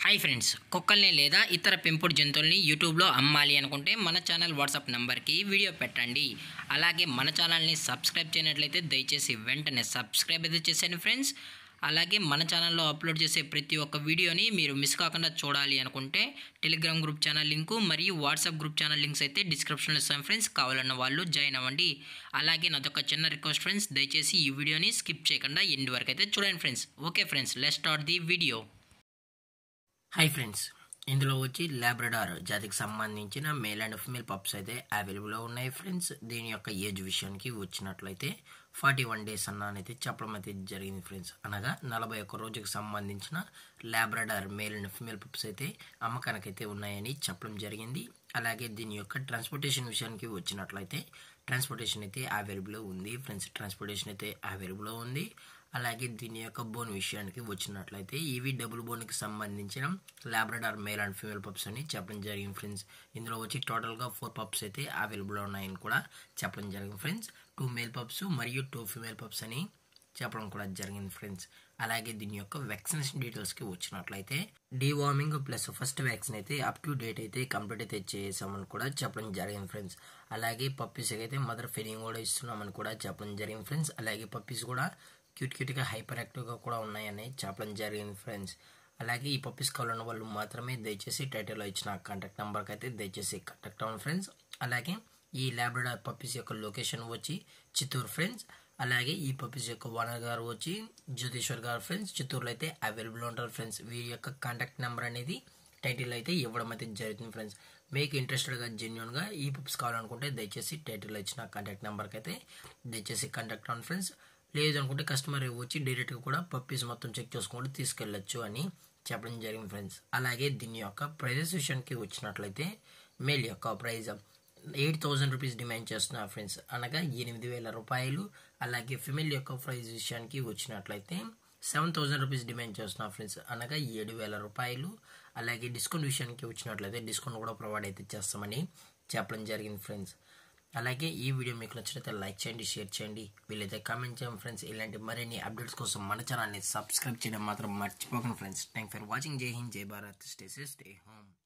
Hi friends, కుక్కల్ని లేదా ఇతర పెంపుడు జంతువుల్ని యూట్యూబ్లో అమ్మాలి అనుకుంటే మన ఛానల్ వాట్సాప్ నెంబర్కి వీడియో పెట్టండి. అలాగే మన ఛానల్ని సబ్స్క్రైబ్ చేయనట్లయితే దయచేసి వెంటనే సబ్స్క్రైబ్ అయితే చేసేయండి ఫ్రెండ్స్. అలాగే మన ఛానల్లో అప్లోడ్ చేసే ప్రతి ఒక్క వీడియోని మీరు మిస్ కాకుండా చూడాలి అనుకుంటే టెలిగ్రామ్ గ్రూప్ ఛానల్ లింకు మరియు వాట్సాప్ గ్రూప్ ఛానల్ లింక్స్ అయితే డిస్క్రిప్షన్లో ఇస్తాను ఫ్రెండ్స్. కావాలన్న వాళ్ళు జాయిన్ అవ్వండి. అలాగే నాదొక చిన్న రిక్వెస్ట్ ఫ్రెండ్స్, దయచేసి ఈ వీడియోని స్కిప్ చేయకుండా ఎండ్ వరకు అయితే చూడండి friends. Okay friends, let's start the video. Hi friends, ఇందులో వచ్చి లాబ్రడార్ జాతికి సంబంధించిన మేల్ అండ్ ఫిమేల్ పప్స్ అయితే అవైలబుల్లో ఉన్నాయి ఫ్రెండ్స్. దీని యొక్క ఏజ్ విషయానికి వచ్చినట్లయితే 41 days అన్నైతే చెప్పడం అయితే జరిగింది ఫ్రెండ్స్. అనగా 41 రోజుకి సంబంధించిన Labrador male and female pups అయితే అమ్మకానికైతే ఉన్నాయని చెప్పడం జరిగింది. అలాగే దీని యొక్క ట్రాన్స్పోర్టేషన్ విషయానికి వచ్చినట్లయితే ట్రాన్స్పోర్టేషన్ అయితే అవైలబుల్లో ఉంది ఫ్రెండ్స్. ట్రాన్స్పోర్టేషన్ అయితే అవైలబుల్లో ఉంది. అలాగే దీని యొక్క బోన్ విషయానికి వచ్చినట్లయితే ఇవి డబుల్ బోన్కి సంబంధించిన Labrador male and female pups అని చెప్పడం జరిగింది ఫ్రెండ్స్. ఇందులో వచ్చి టోటల్గా 4 పప్స్ అయితే అవైలబుల్ ఉన్నాయని కూడా చెప్పడం జరిగింది ఫ్రెండ్స్. 2 మేల్ పప్స్ మరియు 2 ఫీమేల్ పప్స్ అని చెప్పడం కూడా జరిగింది ఫ్రెండ్స్. అలాగే దీని యొక్క వ్యాక్సినేషన్ డీటెయిల్స్కి వచ్చినట్లయితే డీవార్మింగ్ ప్లస్ ఫస్ట్ వ్యాక్సిన్ అయితే అప్ టు డేట్ అయితే కంప్లీట్ అయితే చేసామని కూడా చెప్పడం జరిగింది ఫ్రెండ్స్. అలాగే పప్పీస్కి అయితే మదర్ ఫీడింగ్ కూడా ఇస్తున్నామని కూడా చెప్పడం జరిగింది ఫ్రెండ్స్. అలాగే పప్పీస్ కూడా క్యూట్గా హైపర్ యాక్టివ్గా కూడా ఉన్నాయని చెప్పడం జరిగింది ఫ్రెండ్స్. అలాగే ఈ పప్పీస్ కావాలన్న వాళ్ళు మాత్రమే దయచేసి టైటిల్లో ఇచ్చిన కాంటాక్ట్ నెంబర్కి అయితే దయచేసి కాంటాక్ట్ అవ్వండి ఫ్రెండ్స్. అలాగే ఈ లాబ్రడార్ పప్పీస్ యొక్క లొకేషన్ వచ్చి చిత్తూరు ఫ్రెండ్స్. అలాగే ఈ పప్పీస్ యొక్క ఓనర్ గారు వచ్చి జ్యోతిశ్వర్ గారు ఫ్రెండ్స్. చిత్తూరులో అయితే అవైలబుల్ ఉంటారు ఫ్రెండ్స్. వీరి యొక్క కాంటాక్ట్ నెంబర్ అనేది టైటిల్ అయితే ఇవ్వడం అయితే జరుగుతుంది ఫ్రెండ్స్. మీకు ఇంట్రెస్టెడ్గా జెన్యున్గా ఈ పప్పీస్ కావాలనుకుంటే దయచేసి టైటిల్లో ఇచ్చిన కాంటాక్ట్ నెంబర్కి అయితే దయచేసి కాంటాక్ట్ అవ్వండి ఫ్రెండ్స్. లేదు అనుకుంటే కస్టమర్ వచ్చి డైరెక్ట్గా కూడా పప్పీస్ మొత్తం చెక్ చేసుకుంటూ తీసుకెళ్ళచ్చు అని చెప్పడం జరిగింది ఫ్రెండ్స్. అలాగే దీని యొక్క ప్రైజెస్ విషయానికి వచ్చినట్లయితే మేల్ యొక్క ప్రైజ్ 8,000 రూపీస్ డిమాండ్ చేస్తున్నారు ఫ్రెండ్స్, అనగా 8,000 రూపాయలు. అలాగే ఫిమేల్ యొక్క ప్రైజ్ విషయానికి వచ్చినట్లయితే 7,000 రూపీస్ డిమాండ్ చేస్తున్నారు ఫ్రెండ్స్, అనగా 7,000 రూపాయలు. అలాగే డిస్కౌంట్ విషయానికి వచ్చినట్లయితే డిస్కౌంట్ కూడా ప్రొవైడ్ అయితే చేస్తామని చెప్పడం జరిగింది ఫ్రెండ్స్. అలాగే ఈ వీడియో మీకు నచ్చినట్లయితే లైక్ చేయండి, షేర్ చేయండి, వీలైతే కామెంట్ చేయండి ఫ్రెండ్స్. ఇలాంటి మరిన్ని అప్డేట్స్ కోసం మన ఛానల్ని సబ్స్క్రైబ్ చేయడం మాత్రం మర్చిపోకండి ఫ్రెండ్స్. Thank for watching. జై హింద్, జై Bharat, stay safe, stay home.